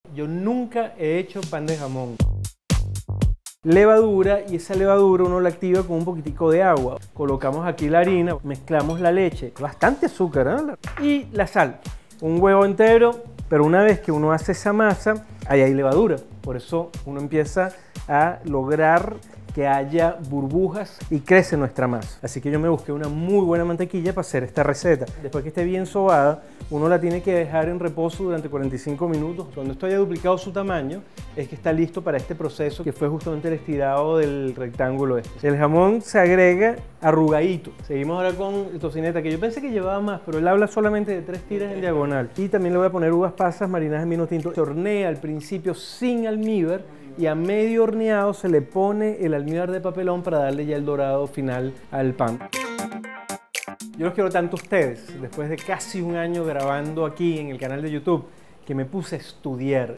Yo nunca he hecho pan de jamón. Levadura, y esa levadura uno la activa con un poquitico de agua. Colocamos aquí la harina, mezclamos la leche, bastante azúcar, ¿eh? Y la sal. Un huevo entero, pero una vez que uno hace esa masa, ahí hay levadura. Por eso uno empieza a lograr que haya burbujas y crece nuestra masa. Así que yo me busqué una muy buena mantequilla para hacer esta receta. Después que esté bien sobada, uno la tiene que dejar en reposo durante 45 minutos. Cuando esto haya duplicado su tamaño, es que está listo para este proceso que fue justamente el estirado del rectángulo este. El jamón se agrega arrugadito. Seguimos ahora con el tocineta, que yo pensé que llevaba más, pero él habla solamente de 3 tiras en diagonal. Y también le voy a poner uvas pasas marinadas en vino tinto. Se hornea al principio sin almíbar, y a medio horneado se le pone el almíbar de papelón para darle ya el dorado final al pan. Yo los quiero tanto a ustedes, después de casi un año grabando aquí en el canal de YouTube, que me puse a estudiar.